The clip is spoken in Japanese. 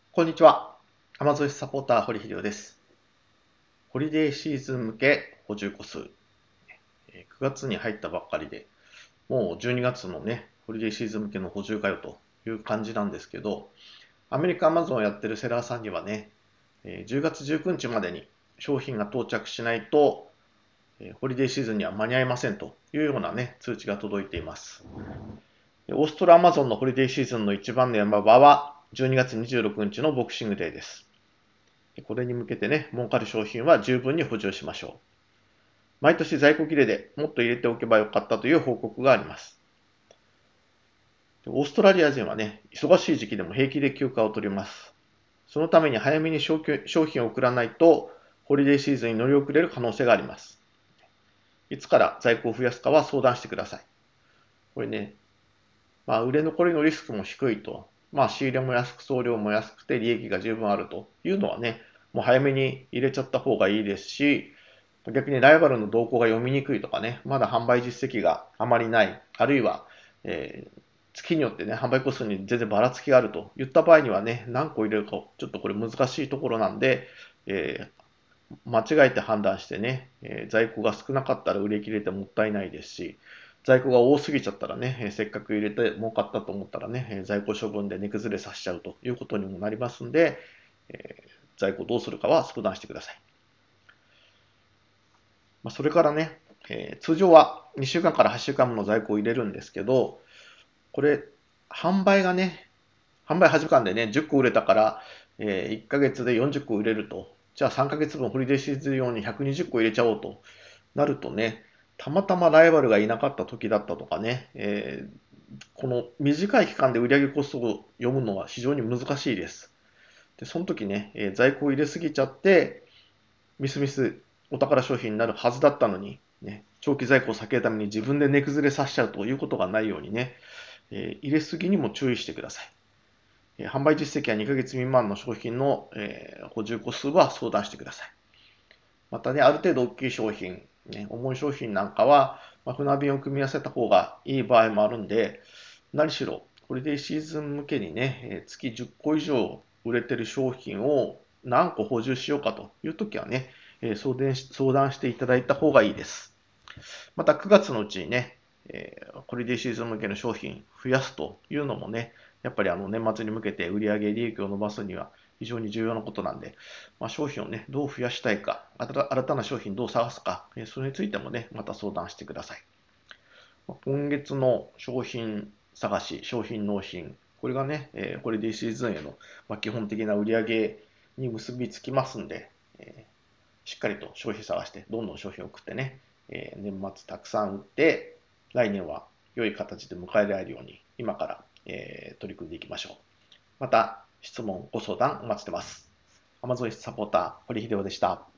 こんにちは。Amazon サポーター、堀秀夫です。ホリデーシーズン向け補充個数。9月に入ったばっかりで、もう12月のね、ホリデーシーズン向けの補充かよという感じなんですけど、アメリカ Amazon をやってるセラーさんにはね、10月19日までに商品が到着しないと、ホリデーシーズンには間に合いませんというようなね、通知が届いています。オーストラ Amazon のホリデーシーズンの一番の山場は、12月26日のボクシングデーです。これに向けてね、儲かる商品は十分に補充しましょう。毎年在庫切れでもっと入れておけばよかったという報告があります。オーストラリア人はね、忙しい時期でも平気で休暇を取ります。そのために早めに商品を送らないと、ホリデーシーズンに乗り遅れる可能性があります。いつから在庫を増やすかは相談してください。これね、売れ残りのリスクも低いと、仕入れも安く送料も安くて利益が十分あるというのはね、もう早めに入れちゃった方がいいですし、逆にライバルの動向が読みにくいとかね、まだ販売実績があまりない、あるいは、月によってね、販売個数に全然ばらつきがあるといった場合にはね、何個入れるかちょっとこれ難しいところなんで、間違えて判断してね、在庫が少なかったら売り切れてもったいないですし、在庫が多すぎちゃったらね、せっかく入れて儲かったと思ったらね、在庫処分で値崩れさせちゃうということにもなりますんで、在庫どうするかは相談してください。それからね、通常は2週間から8週間もの在庫を入れるんですけど、これ、販売8時間でね、10個売れたから、1ヶ月で40個売れると。じゃあ3ヶ月分ホリデーシーズン用に120個入れちゃおうとなるとね、たまたまライバルがいなかった時だったとかね、この短い期間で売上コストを読むのは非常に難しいです。で、その時ね、在庫を入れすぎちゃって、ミスミスお宝商品になるはずだったのに、ね、長期在庫を避けるために自分で値崩れさせちゃうということがないようにね、入れすぎにも注意してください。販売実績は2ヶ月未満の商品の、補充個数は相談してください。またね、ある程度大きい商品、重い商品なんかは、船便を組み合わせた方がいい場合もあるんで、何しろ、ホリデーシーズン向けにね、月10個以上売れてる商品を何個補充しようかというときはね、相談していただいた方がいいです。また9月のうちにね、ホリデーシーズン向けの商品増やすというのもね、やっぱり年末に向けて売上利益を伸ばすには非常に重要なことなんで、商品をね、どう増やしたいか、新たな商品どう探すか、それについてもね、また相談してください。今月の商品探し、商品納品、これがね、ホリデーシーズンへの基本的な売上に結びつきますんで、しっかりと商品探して、どんどん商品を送ってね、年末たくさん売って、来年は良い形で迎えられるように、今から、取り組んでいきましょう。また、質問、ご相談お待ちしてます。Amazon サポーター、堀秀夫でした。